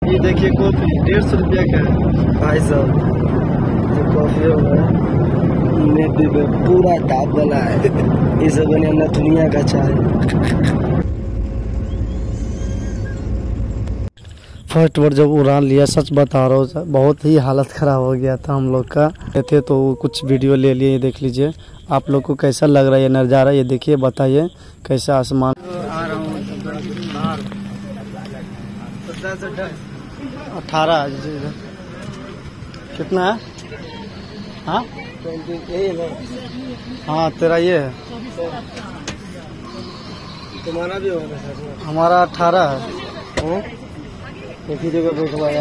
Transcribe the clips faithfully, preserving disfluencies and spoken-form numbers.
ये देखिए कॉफी डेढ़ सौ रुपया का है भाई साहब। जो कॉफी होगा पूरा दाब वाला है। इसे बने ना दुनिया का चाय। फर्स्ट बार जब उड़ान लिया, सच बता रहा हूँ, बहुत ही हालत ख़राब हो गया था हम लोग का। थे तो कुछ वीडियो ले लिए, ये देख लीजिए। आप लोग को कैसा लग रहा है ये नज़ारा, ये देखिए, बताइए कैसा आसमान। अठारह कितना है? हाँ हाँ तेरा ये है, तुम्हारा भी होगा सर। हमारा अठारह है। एक ही जगह बैठवाया।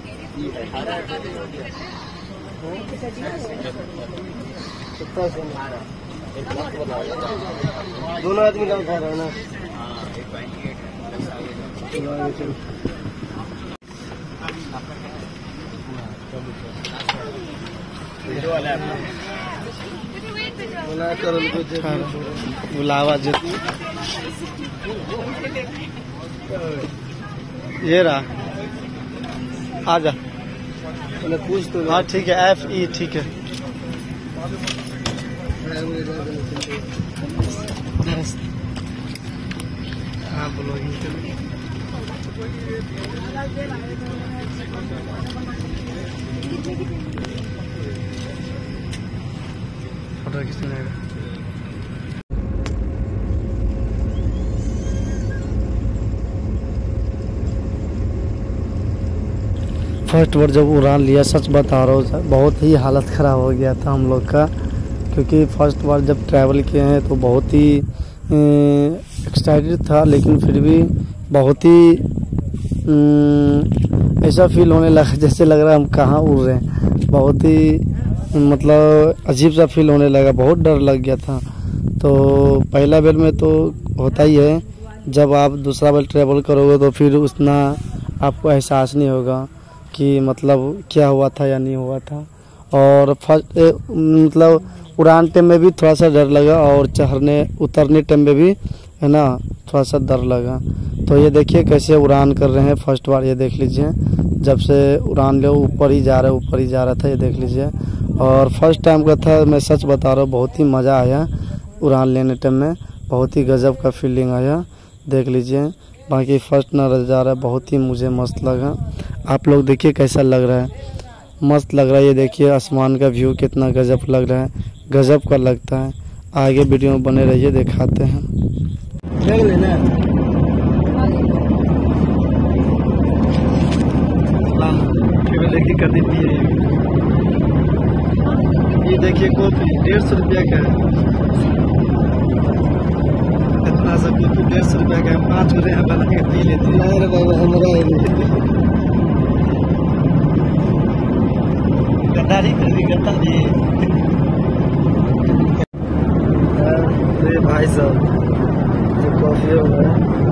दोनों आदमी का उठा रहा है ना। बुलावा जो ये रहा, आजा पूछ तो। हाँ ठीक है, एफ ई ठीक है। हाँ बोलो। फोटो किसने लेगा? फर्स्ट बार जब उड़ान लिया, सच बता रहा हूँ, बहुत ही हालत ख़राब हो गया था हम लोग का। क्योंकि फर्स्ट बार जब ट्रैवल किए हैं तो बहुत ही एक्साइटेड था, लेकिन फिर भी बहुत ही ऐसा फील होने लगा जैसे लग रहा है हम कहाँ उड़ रहे हैं। बहुत ही मतलब अजीब सा फील होने लगा, बहुत डर लग गया था। तो पहला बार में तो होता ही है, जब आप दूसरा बार ट्रैवल करोगे तो फिर उतना आपको एहसास नहीं होगा कि मतलब क्या हुआ था या नहीं हुआ था। और फर्स्ट मतलब उड़ान टाइम में भी थोड़ा सा डर लगा, और चढ़ने उतरने टाइम में भी है ना थोड़ा सा डर लगा। तो ये देखिए कैसे उड़ान कर रहे हैं फर्स्ट बार, ये देख लीजिए। जब से उड़ान ले ऊपर ही जा रहा है, ऊपर ही जा रहा था, ये देख लीजिए। और फर्स्ट टाइम का था, मैं सच बता रहा हूँ, बहुत ही मज़ा आया उड़ान लेने टाइम में, बहुत ही गजब का फीलिंग आया, देख लीजिए। बाकी फर्स्ट नज़ारा बहुत ही मुझे मस्त लगा। आप लोग देखिए कैसा लग रहा है, मस्त लग रहा है। ये देखिए आसमान का व्यू कितना गजब लग रहा है, गजब का लगता है। आगे वीडियो में बने रहिए, दिखाते हैं। देखिए कर देती है। ये देखिए कॉफी डेढ़ सौ रुपया का है। इतना सा कॉफी डेढ़ सौ रुपया का है। पाँच रुपये बना के पी लेती है। गद्दारी कर दी, गद्दारी। भाई साहब जो कॉफी होगा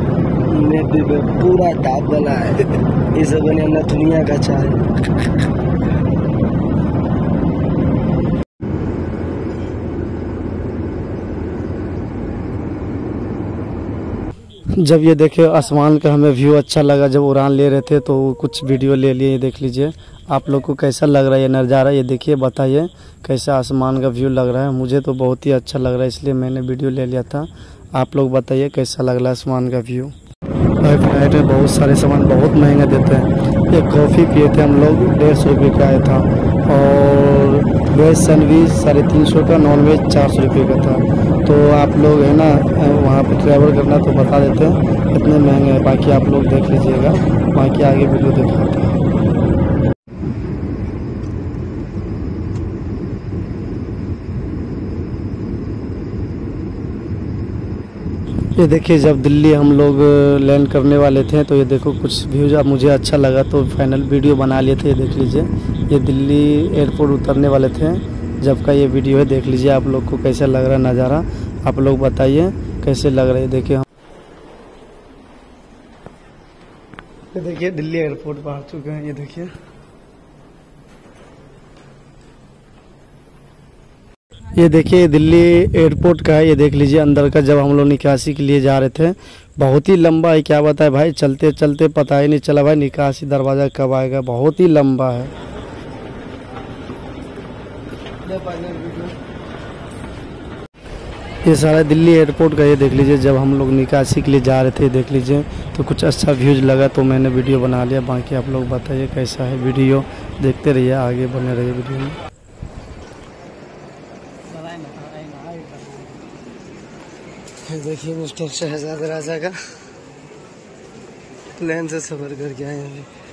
पूरा दाब वाला है। इसे बने ना दुनिया का चाय। जब ये देखे आसमान का हमें व्यू अच्छा लगा, जब उड़ान ले रहे थे तो कुछ वीडियो ले लिए, ये देख लीजिए। आप लोग को कैसा लग रहा है ये नज़ारा, ये देखिए, बताइए कैसा आसमान का व्यू लग रहा है। मुझे तो बहुत ही अच्छा लग रहा है, इसलिए मैंने वीडियो ले लिया था। आप लोग बताइए कैसा लग रहा है आसमान का व्यू। फ्लाइट में बहुत सारे सामान बहुत महंगा देते हैं। ये कॉफ़ी पिए थे हम लोग, डेढ़ सौ रुपये का आया था। और वेज सैंडविच साढ़े तीन सौ का, नॉन वेज चार सौ रुपये का था। तो आप लोग है ना वहाँ पे ट्रैवल करना तो बता देते हैं इतने महंगे हैं। बाकी आप लोग देख लीजिएगा, बाकी आगे वीडियो दिखाते हैं। ये देखिए जब दिल्ली हम लोग लैंड करने वाले थे तो ये देखो कुछ व्यूज अब मुझे अच्छा लगा तो फाइनल वीडियो बना लिए थे। ये देख लीजिए, ये दिल्ली एयरपोर्ट उतरने वाले थे जब का ये वीडियो है। देख लीजिए आप लोग को कैसा लग रहा है नज़ारा, आप लोग बताइए कैसे लग रहा है। देखिए हम ये देखिए दिल्ली एयरपोर्ट पर आ चुके हैं। ये देखिए ये देखिए दिल्ली एयरपोर्ट का है। ये देख लीजिए अंदर का, जब हम लोग निकासी के लिए जा रहे थे बहुत ही लंबा है, क्या बताए भाई, चलते चलते पता ही नहीं चला भाई निकासी दरवाज़ा कब आएगा, बहुत ही लंबा है। ये सारा दिल्ली एयरपोर्ट का ये देख लीजिए, जब हम लोग निकासी के लिए जा रहे थे देख लीजिए, तो कुछ अच्छा व्यूज लगा तो मैंने वीडियो बना लिया। बाकी आप लोग बताइए कैसा है वीडियो, देखते रहिए, आगे बने रहिए वीडियो में। देखिए मिस्टर शहजाद राजा का प्लेन से सफ़र करके आए हैं।